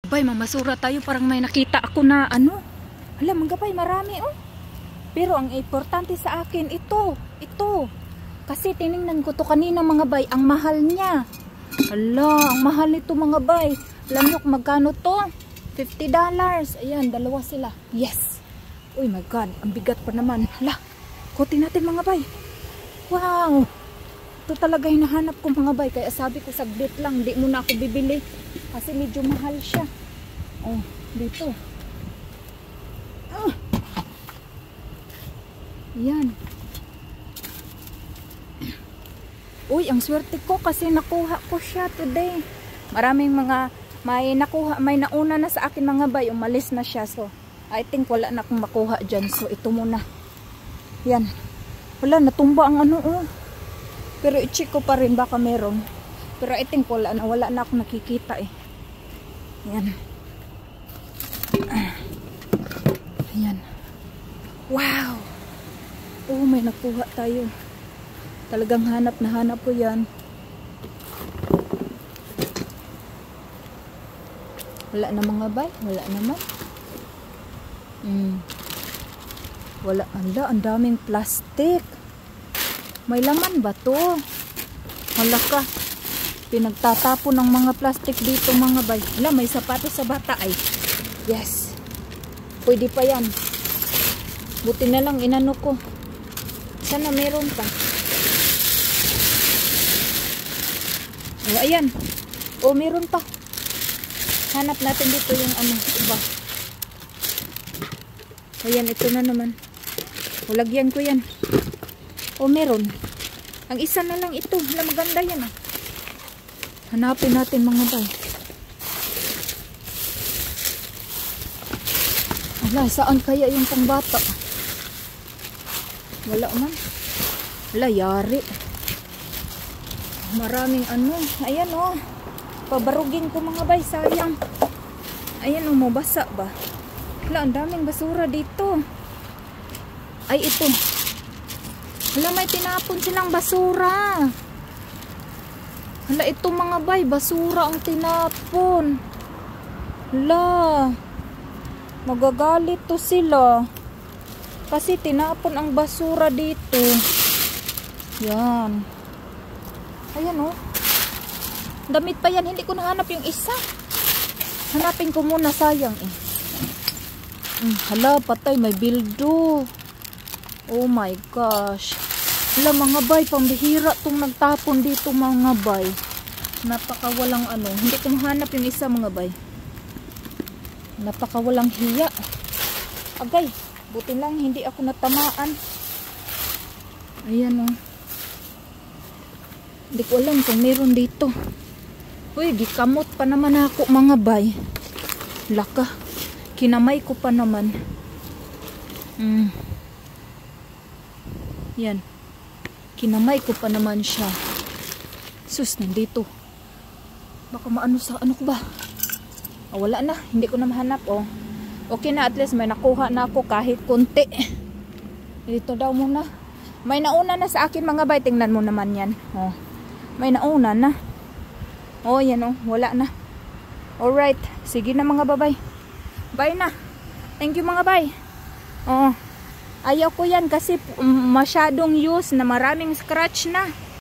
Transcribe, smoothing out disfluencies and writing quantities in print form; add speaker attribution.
Speaker 1: Bay, mamasura tayo. Parang may nakita ako na ano. Hala, manggabay, marami oh. Pero ang importante sa akin, ito. Kasi tiningnan ko to kanina mga bay, ang mahal niya. Hala, ang mahal nito mga bay. Alam nyo kung magkano to? $50. Ayan, dalawa sila. Yes. Uy my God, ang bigat pa naman. Hala, kutin natin mga bay. Wow. Ito talaga hinahanap ko mga bay. Kaya sabi ko saglit lang, di muna ako bibili. Kasi medyo mahal siya. Oh, dito. Yan. Uy, ang swerte ko kasi nakuha ko siya today. Maraming mga may nauna na sa akin mga bay, umalis na siya. So, I think wala na akong makuha dyan. So, ito muna. Yan. Wala, natumba ang ano oh. Pero i-check ko pa rin baka meron. Pero I think wala na akong nakikita eh. Yan. Yan. Wow! Oh, may nakuha tayo. Talagang hanap na hanap ko yan. Wala na mga bay? Wala naman. Wala. Ang daming plastic. May laman ba to? Wala ka. Pinagtatapo ng mga plastic dito mga bay. Wala, may sapatos sa bata ay. Yes. Pwede pa yan. Buti na lang inano ko. Sana meron pa. Oh, ayan. Oh, meron pa. Hanap natin dito yung ano, iba. Ayan, ito na naman. Ulagyan ko yan. Oh, meron. Ang isa na lang ito. Hala, maganda yan ah. Hanapin natin mga bay. Hala, saan kaya yung pangbata? Wala man. Wala, yari. Maraming ano. Ayan oh. Pabarugin ko mga bay. Sayang. Ayan oh, mabasa ba? Wala, ang daming basura dito. Ay, ito. Wala, may tinapon silang basura. Wala, ito mga bay. Basura ang tinapon. Wala. Magagalit to sila. Kasi tinapon ang basura dito. Yan. Ayan oh. Damit pa yan. Hindi ko nahanap yung isa. Hanapin ko muna. Sayang eh. Hala, patay. May bildo. Oh my gosh. Hala mga bay. Pambihira tong nagtapon dito mga bay. Napakawalang ano. Hindi ko nahanap yung isa mga bay. Napakawalang hiya. Agay. Buti lang hindi ako natamaan. Ayan oh. Hindi ko alam kung meron dito. Uy, gikamot pa naman ako mga bay. Laka. Kinamay ko pa naman. Yan. Kinamay ko pa naman siya. Sus, nandito. Baka maano sa ano ko ba? Oh, wala na. Hindi ko na mahanap oh. Okay na, at least may nakuha na ako kahit konti. Dito daw muna. May nauna na sa akin mga bay. Tingnan mo naman yan. Oh. May nauna na. Oh, yan oh. Wala na. Alright. Sige na mga babay. Bye na. Thank you mga bay. Oh. Ayaw ko yan kasi masyadong use na maraming scratch na.